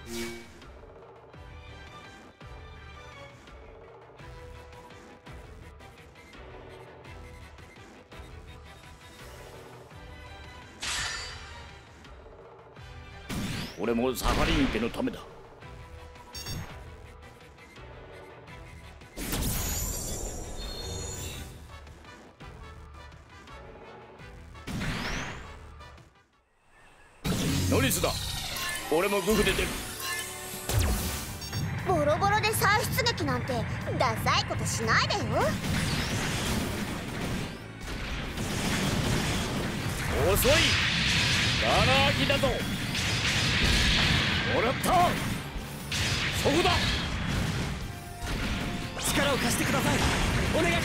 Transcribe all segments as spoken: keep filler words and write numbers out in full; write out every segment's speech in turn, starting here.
俺もサハリン家のためだ。ノリスだ。俺もグフで出る。 ボロボロで再出撃なんてダサいことしないでよ。 遅い。ガラ空きだぞ。もらった。そこだ。 力を貸してください。お願いします。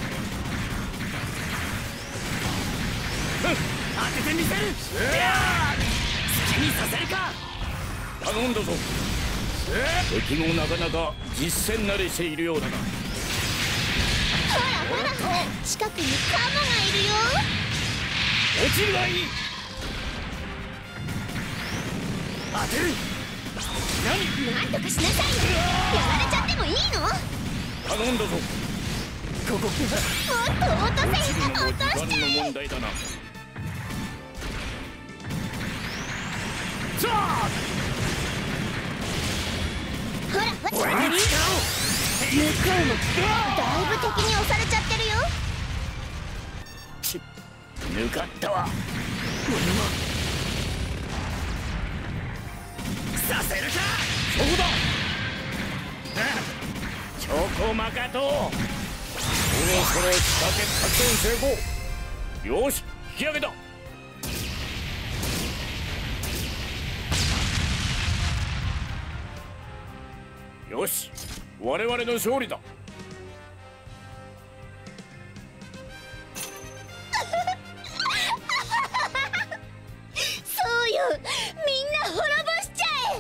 当ててみせる。好きにさせるか。 頼んだぞ。敵もなかなか実戦慣れしているようだな。 ほらほら、近くにカモがいるよ。 落ちるがいい。 当てる。 何なんとかしなさいよ。やられちゃってもいいの。 頼んだぞ。 ここもっと落とせ。 落ちるのも落とし時間のちゃえ。 問題だな。 さあほらほら、 俺に力を。 向こうもだいぶ敵に押されちゃってるよ。 ち抜かったわ。 俺もさせるか。 そこだ。チョコマカト。そろそろ仕掛け作戦成功。よし、引き上げた。よし、我々の勝利だ。 そうよ、みんな滅ぼしちゃえ。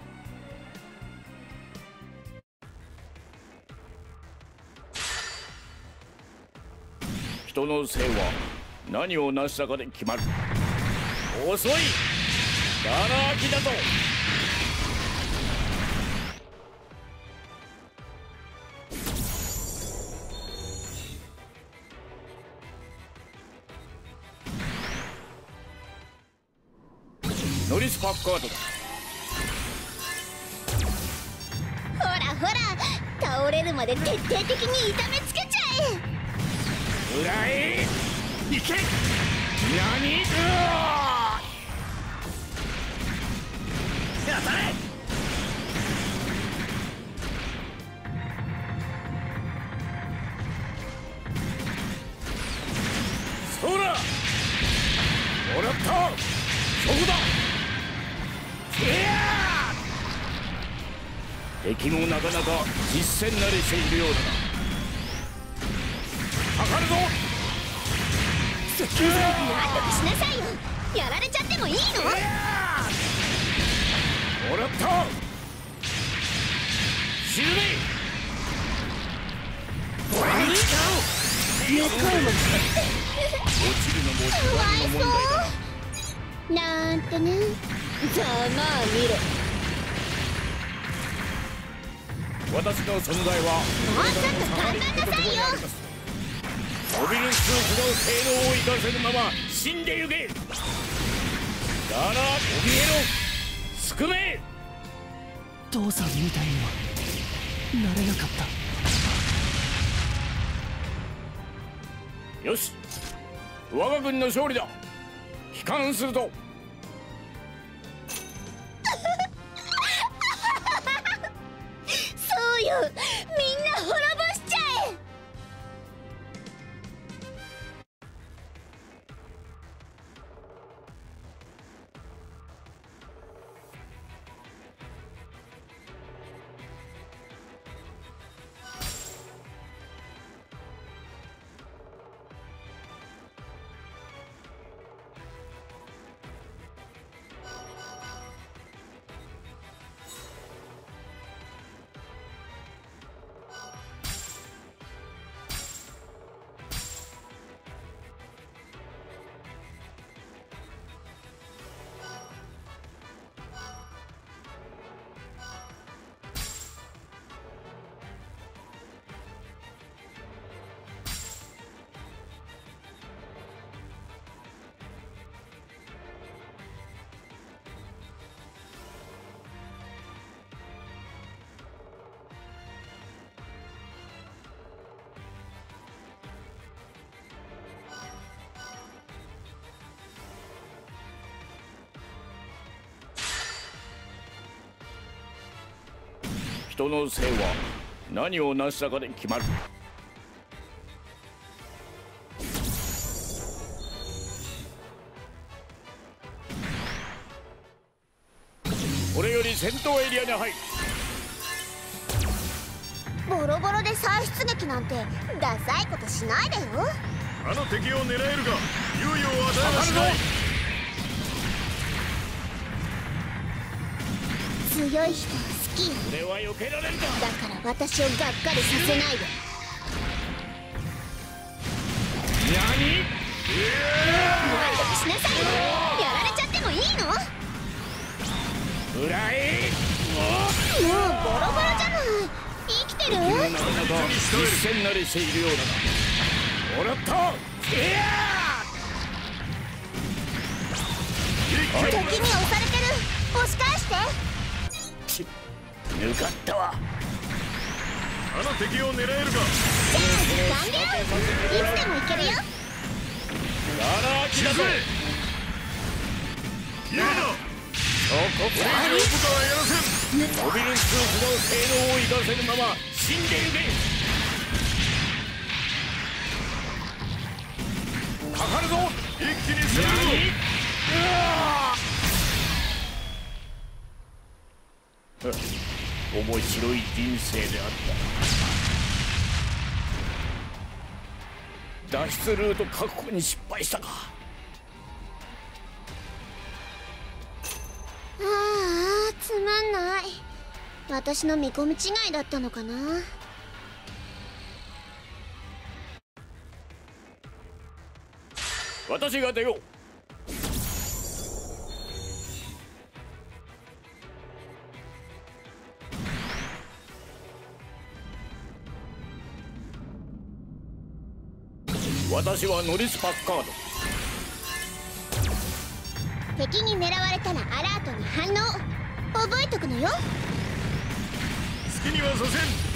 人の生は何を成したかで決まる。遅い。ガラ空きだぞ。ノリス・パッカードだ。 ほらほら、倒れるまで徹底的に痛めつけちゃえ。 うらえ。 いけ。 何。うわ当たれ。 そら。もらった。そこだ。敵もなかなか実戦慣れしているようだな。かかるぞ。 なんとかしなさいよ。やられちゃってもいいの。 もらった。死ぬね。 俺に力を。 向こうも落ちるのも時間の問題だな。 なんてね。ざまあ見ろ。 私の存在はもうちょっと考えなさいよ。 モビルスーツの性能を生かせるまま死んでゆけ。だら怯えろ。すくめ。 父さんみたいにはなれなかった。 よし、我が軍の勝利だ。帰還すると。 そうよ、みんな滅ぼしちゃえ。 人の生は何を成したかで決まる。これより戦闘エリアに入る。 ボロボロで再出撃なんてダサいことしないでよ。 あの敵を狙えるが猶予を与えはしない。 強い人は好きよ。 俺は避けられるか。 だから私をがっかりさせないで。 何？ 満足しなさい。やられちゃってもいいの？ 裏へ。 もうボロボロじゃない。生きてる？ なかなか実戦慣れしているようだな。もらった。いや敵に押されてる。押し返して。 ち抜かったわ。 あの敵を狙えるか。 じゃあ時間流。いつでもいけるよ。 ガラ空きだぞ。 言うな。 そこ俺以上部下はやらせん。 モビルスーツの性能を生かせぬまま死んでゆけ。かかるぞ。 一気に攻めるぞ。 面白い人生であった。脱出ルート確保に失敗したか。 ああ、つまんない。私の見込み違いだったのかな。 私が出よう。私はノリス・パッカード。 敵に狙われたらアラートに反応。覚えとくのよ。 好きにはさせん。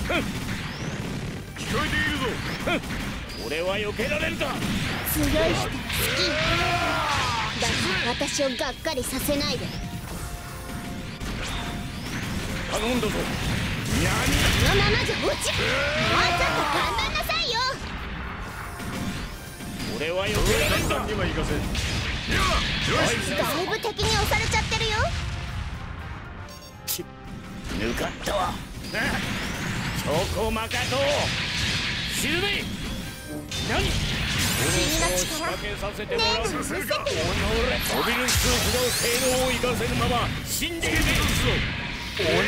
聞こえているぞ。 俺は避けられるか。 強い人は好き。だから私をがっかりさせないで。 頼んだぞ。 このままじゃ落ちる。もうちょっと頑張んなさいよ。 俺は避けられるか。 には行かせん。 だいぶ敵に押されちゃってるよ。 ち抜かったわ。チョコマカト沈め。何？ 君の力仕掛けさせてもらう。 ねえ見せてよ。 モビルスーツの性能を生かせぬまま死んでいる。おの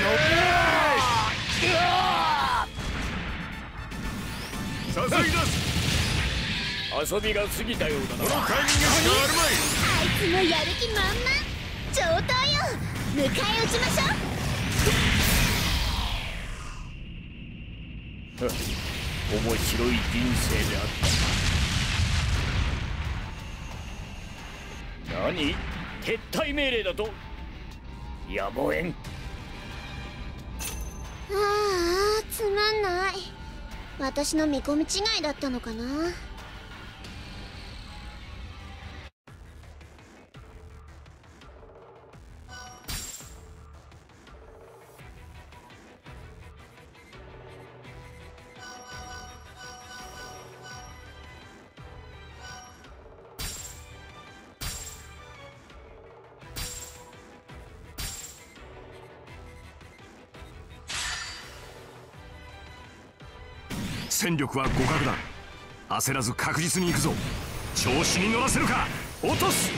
さすがです。 遊びが過ぎたようだな。 このタイミングしかあるまい。 あいつもやる気満々。上等よ。迎え撃ちましょう。 面白い人生であった。何？撤退命令だと？やむをえん。 ああ、つまんない。私の見込み違いだったのかな。 戦力は互角だ。焦らず確実に行くぞ。調子に乗らせるか。落とす。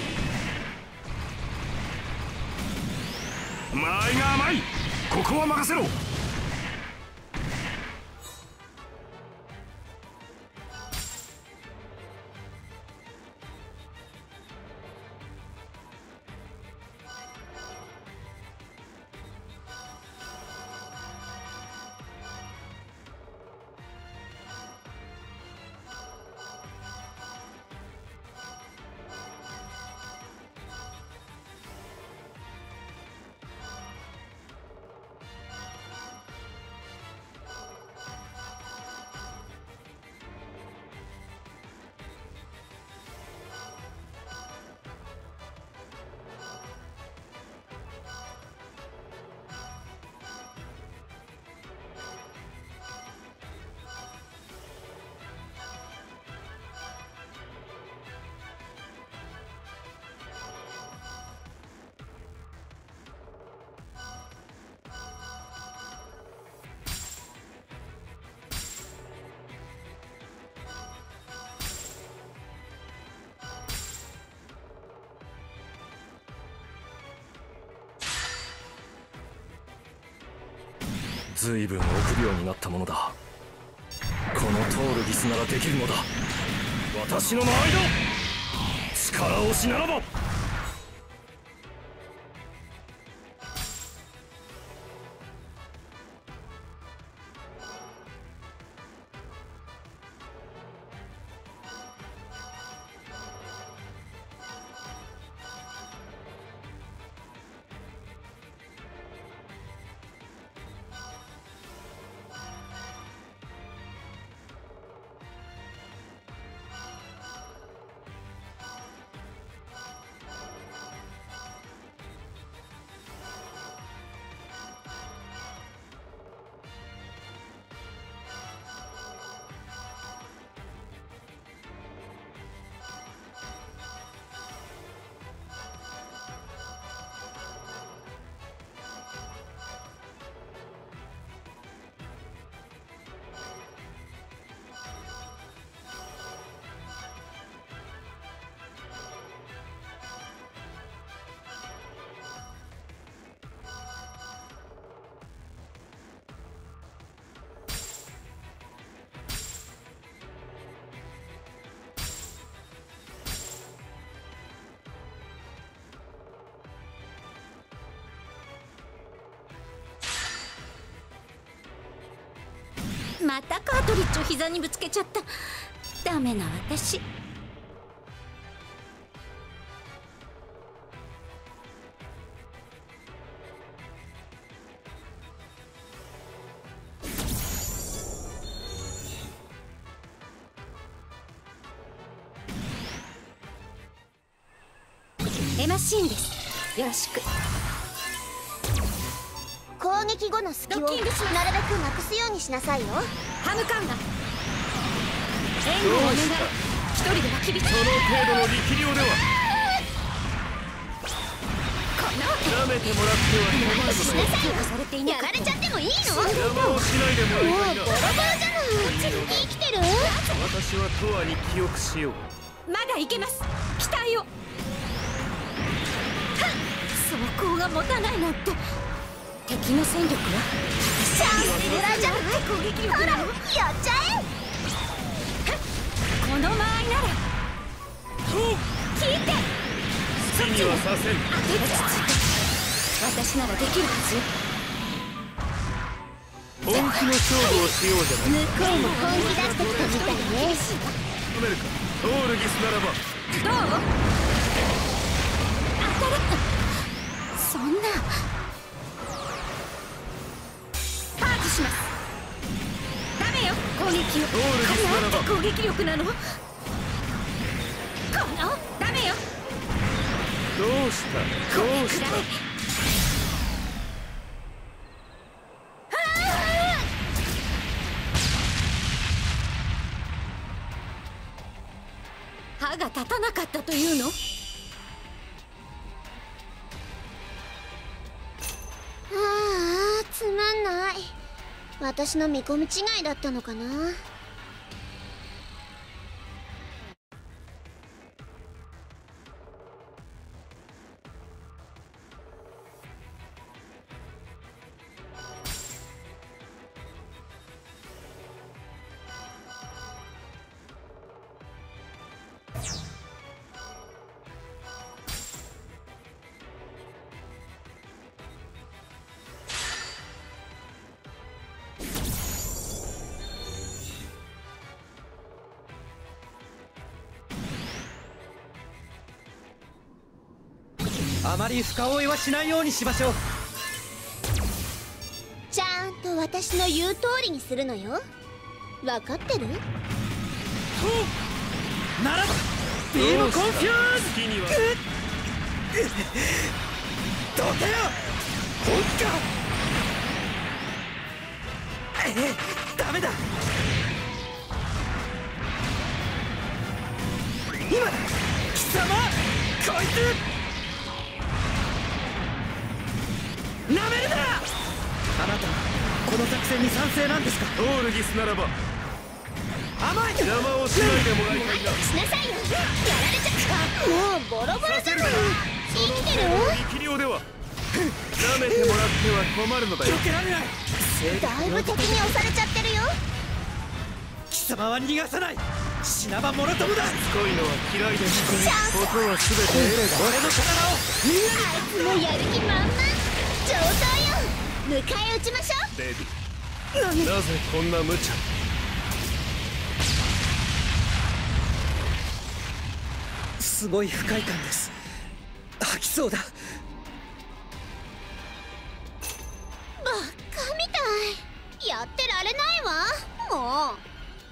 間合いが甘い。ここは任せろ。 随分臆病になったものだ。このトールギスならできるのだ。私の間合いだ。力押しならば。 またカートリッジを膝にぶつけちゃった。ダメな私。エマシーンです。よろしく。攻撃後の隙をなるべくなくすようにしなさいよ。ハムカンナ援護をお願い。一人では厳しい。 その程度の力量ではこの舐めてもらっては困るしなさいよ。されていない。やられちゃってもいいの？ 邪魔をしないでもらいたいな。 もうボロボロじゃない。生きてる？ 私は永遠に記憶しよう。 まだいけます。期待を。はっ、走行が持たないなんて。敵の戦力はシャンスぐらいじゃない。攻撃力なの。やっちゃえ。この間合いなら聞いて。 好きにはさせん。 私ならできるはずよ。 本気の勝負をしようじゃない。 向こうも本気出してきたみたいね。 止めるか。トールギスならばどう？当たる。そんなパージします。ダメよ攻撃を。 トールギスならばなんて攻撃力なの。このダメよ。 どうしたどうした。 歯が立たなかったというの？ああ、つまんない。私の見込み違いだったのかな。 あまり深追いはしないようにしましょう。 ちゃんと私の言う通りにするのよ。分かってる？ ならばビームコンフューズ。 好きにはどけよ本気か。えダメだ。今だ貴様こいつ。なめるな。あなたこの作戦に賛成なんですか？ トールギスならば甘い。 邪魔をしないでもらいたいな。 しなさいよ。やられちゃった。もうボロボロじゃない。生きてる？ 力量では舐めてもらっては困るのだよ。 避けられない。 だいぶ敵に押されちゃってるよ。 貴様は逃がさない。死なばもろともだ。 しつこいのは嫌いです。 チャンス。 ことは全てエレガ俺の体をみんなに。 あいつもやる気満々。上等よ。迎え撃ちましょう。 レディ、なぜこんな無茶。 すごい不快感です。吐きそうだ。 バカみたい。やってられないわもう。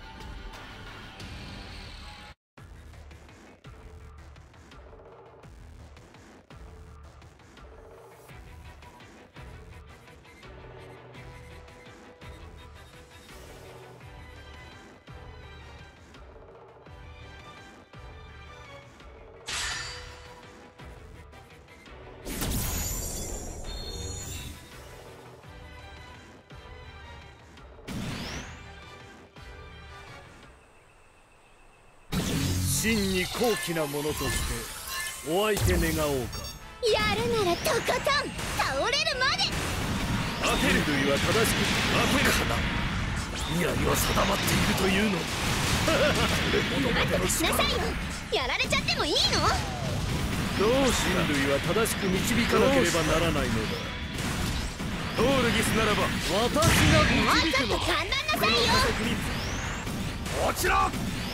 真に高貴なものとしてお相手願おうか。 やるならとことん倒れるまで。 アテル類は正しくアテルかな。未来は定まっているというのに。 なんとかしなさいよ。やられちゃってもいいの？ どう人類は正しく導かなければならないのだ。トールギスならば私がもう導くのだ。 ちょっと簡単なさいよ。 こちら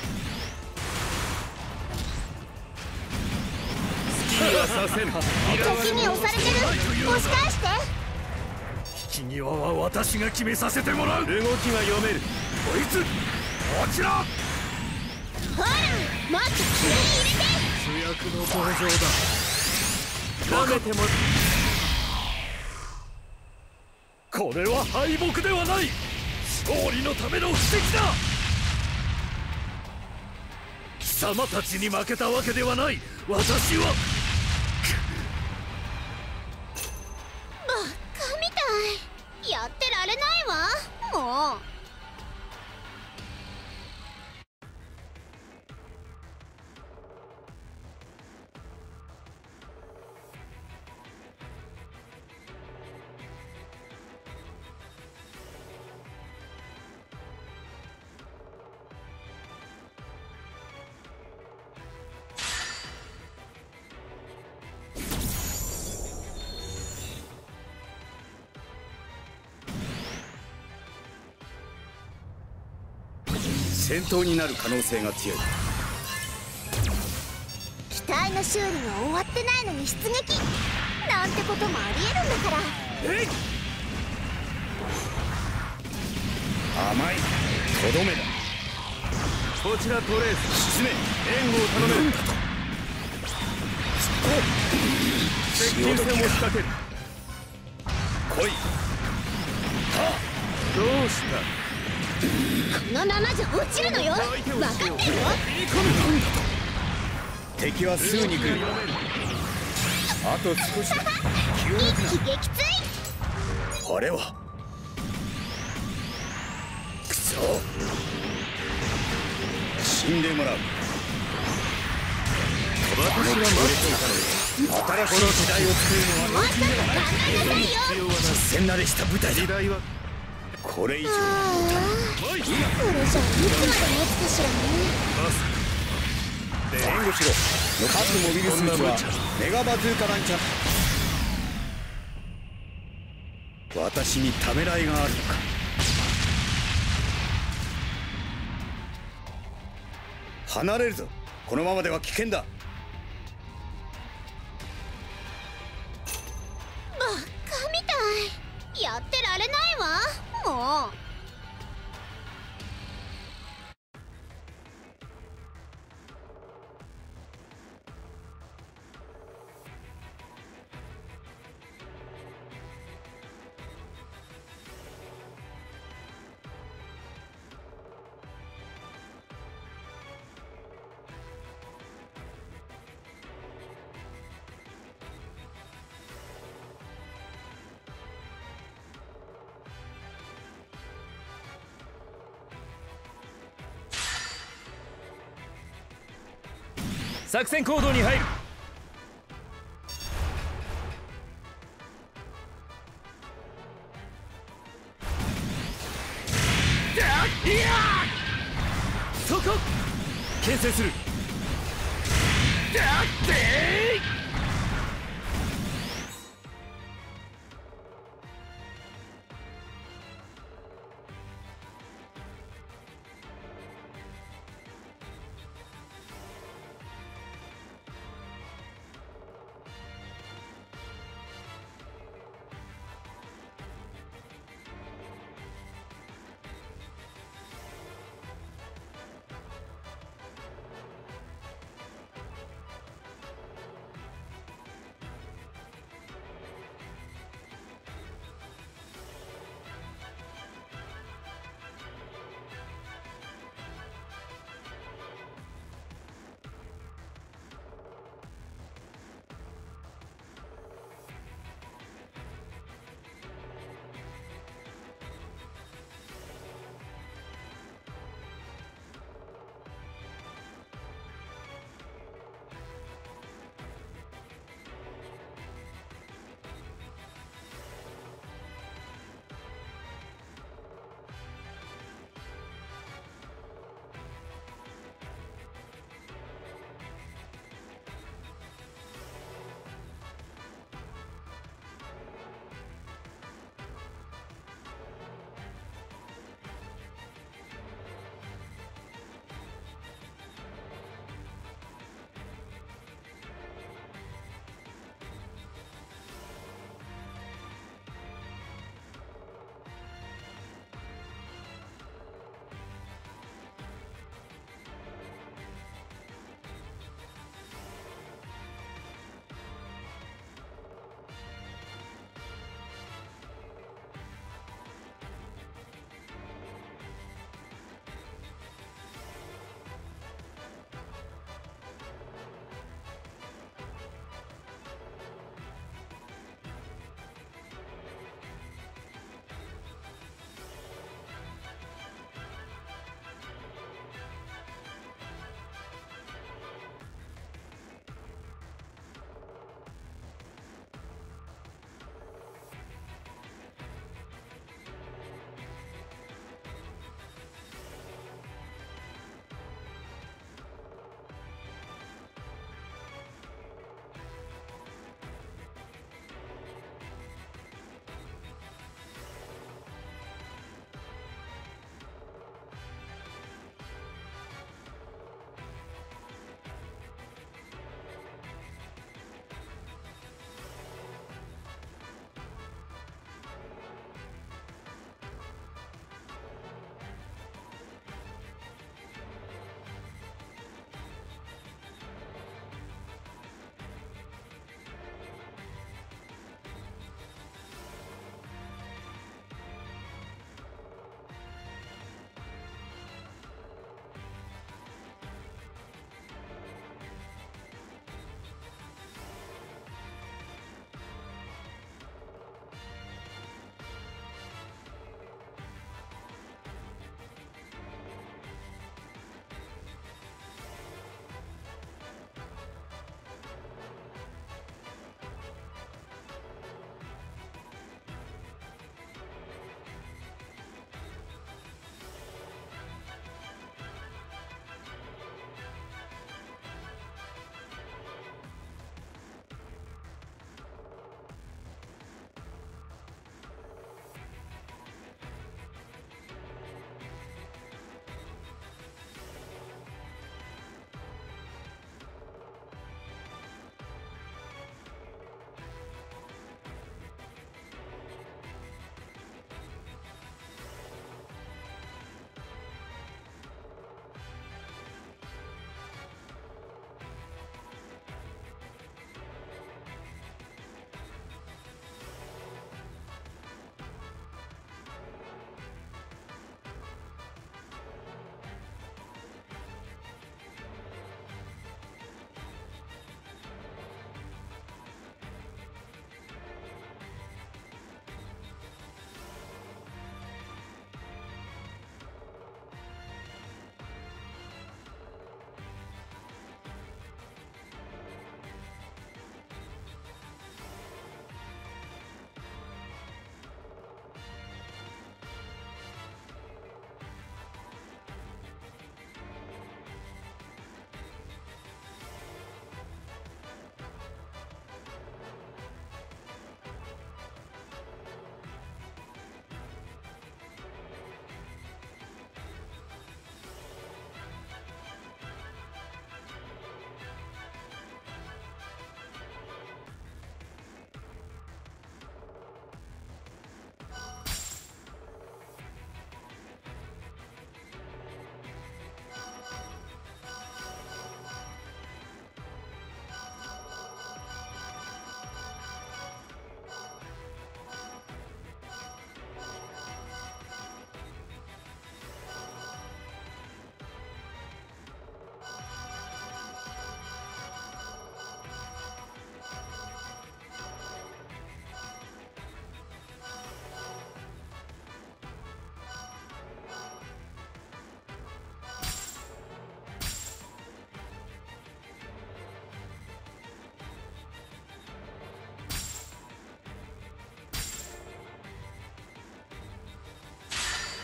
スキーはさせん。 敵に押されてる。押し返して。 引き際は私が決めさせてもらう。動きが読める。こいつこちら。 ほらもっと気合い入れて。 主役の登場だ。舐めてもこれは敗北ではない。勝利のための布石だ。貴様たちに負けたわけではない。私はバカみたい。やってられないわもう。 戦闘になる可能性が強い。 機体の修理が終わってないのに出撃なんてこともありえるんだから。 えい甘いとどめだ。 こちらトレース沈め。 援護を頼める。接近戦を仕掛ける。 来い。 どうした。 このままじゃ落ちるのよ。分かってるよ。 敵はすぐに来る。あと少しだ。 一気撃墜。 あれはくそ。死んでもらう。 私が待っていたのだ。 新しい時代を作るのはもうちょっと考えなさいよ。 必要はない。 戦慣れした舞台だ。 時代はこれ以上ああこれじゃいつまで持つかしらね。 援護しろ。各モビルスーツはメガバズーカランチャー。私にためらいがあるのか。離れるぞ。このままでは危険だ。 バカみたい。やってられないわもう。 作戦行動に入る。 いやそこ牽制する。 だって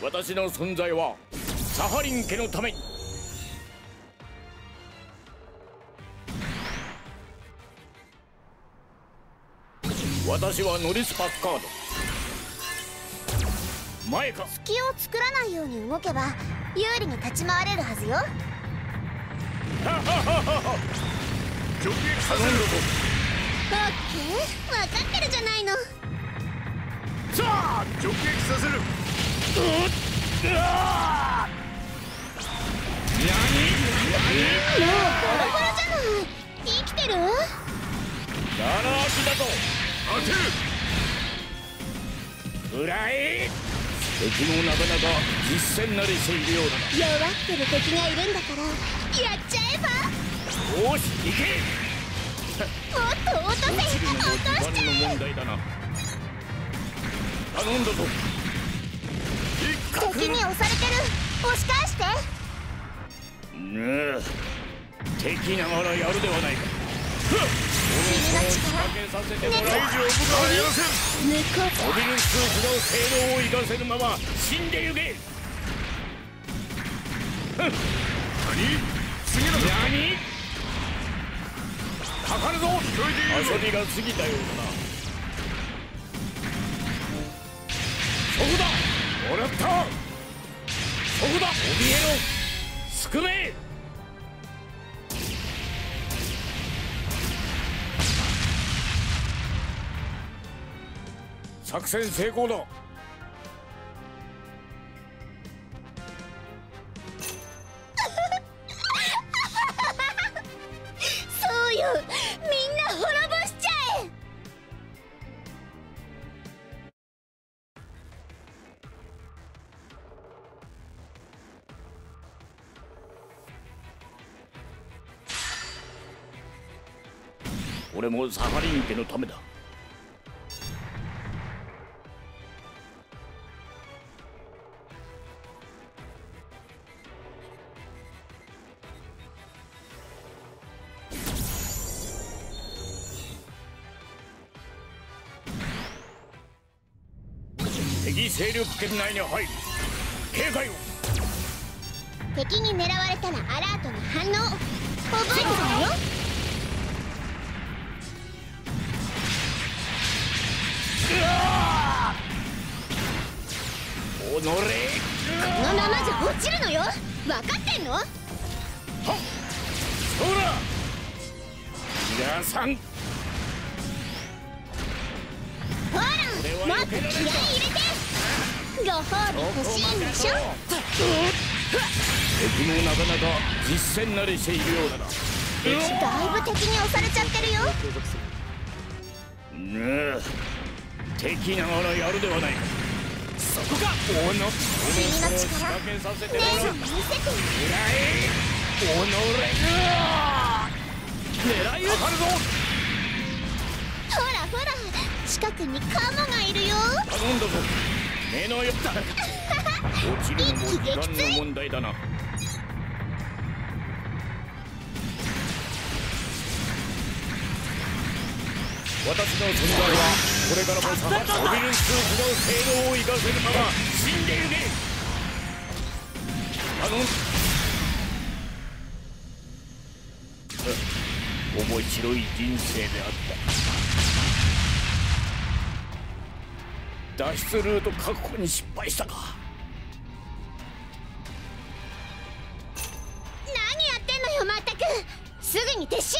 私の存在はサハリン家のために。私はノリス・パッカード。前か。 隙を作らないように動けば有利に立ち回れるはずよ。 直撃させる。 オッケー、分かってるじゃないの。 さあ直撃させる。 何もうボロボロじゃない。生きてる？ ガラ空きだと当てる。 フライ。敵もなかなか実戦慣れしているようだな。 弱ってる敵がいるんだからやっちゃえば。 よし行け。 もっと落とせ。 落ちるのも落とし時間のちゃ問題だな。頼んだぞ。 え。敵に押されてる。押し返して。 ねえ、敵ながらやるではないか。 君の力仕掛けさせてもらう。 大丈夫かはやらせん。 向こうモビルスーツの性能を生かせるまま死んでゆけ。 何次の何かかるぞ。 聞こえているぞ。 遊びが過ぎたようだな。そこだ。もらった。そこだ。怯えろ。スクメ。作戦成功だ。 そうよ、みんな滅ぼしちゃえ。 俺もサハリン家のためだ。敵勢力圏内に入り警戒を。 敵に狙われたらアラートに反応。覚えてるわよ。 おのれ。 このままじゃ落ちるのよ。分かってんの？ はっそら皆さん、 ほら、もっと気合い入れて。ご褒美欲しいんでしょ。 敵もなかなか実戦慣れしているようだな。 だいぶ敵に押されちゃってるよ。 ねえ、敵ながらやるではないか。そこか。おの君の力仕掛けさせても姉らう。 さん見せて。 おのれ。狙いをかかるぞ。 ほらほら、近くにカモがいるよ。 頼んだぞ。目のよった落ちるのも時間の問題だな。私の存在はこれからもサハモビルスーツの性能を生かせるまま死んでゆけ。頼ん面白い人生であった。脱出ルート確保に失敗したか。 何やってんのよ、まったく。すぐに撤収。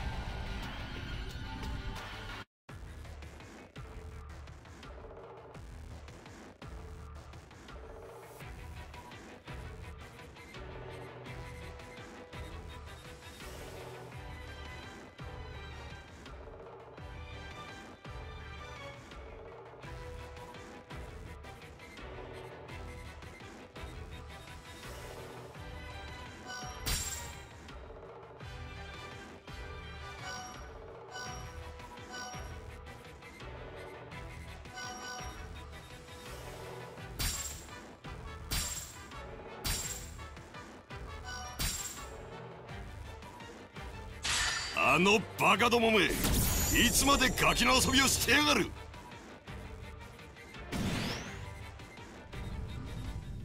あのバカどもめ、いつまでガキの遊びをしてやがる。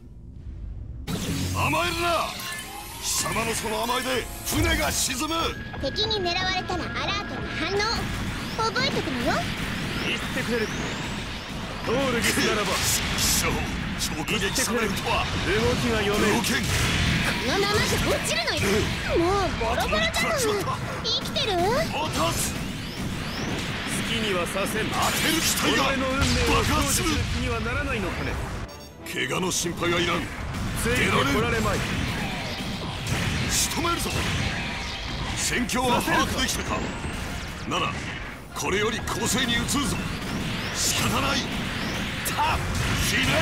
甘えるな。貴様のその甘えで船が沈む。 敵に狙われたらアラートに反応覚えとくのよ。 言ってくれるか。トールギスならば師匠、直撃されるとは動きが読める。 動けん。 このままじゃ落ちるのよ。もうボロボロじゃん。生きてる？ 落とす。 好きにはさせん。 当てる機体が己の運命を爆発する。 享受する気にはならないのかね。 怪我の心配はいらん。 ついてこられまい。 仕留めるぞ。戦況は把握できたか。ならこれより攻勢に移るぞ。仕方ない。たひね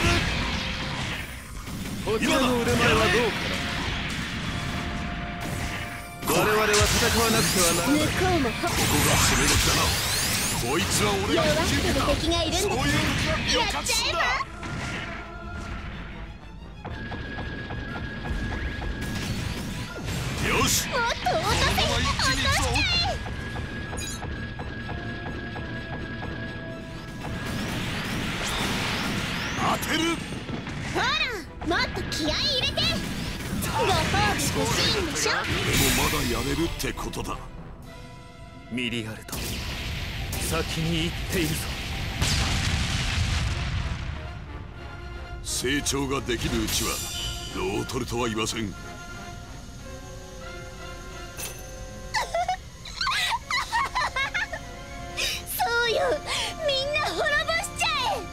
る。 こちらの腕前はどうかな。我々は戦わなくてはならない。 向こうもほここが攻め時だな。こいつは俺が弱ってる引き受けた。 敵がいるんだ。 そういう時は身をやっ隠すんだ。 ちゃえば。 よし、 もっと落とせ。 このまま一気に行くぞ。 落としちゃえ。 当てる。 ほら、もっと気合い入れて。ご褒美欲しいんでしょ。 でもまだやれるってことだ。 ミリアルト、先に行っているぞ。 成長ができるうちはロートルとは言わせん。 そうよ、みんな滅ぼしちゃえ。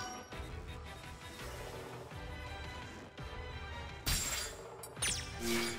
うん。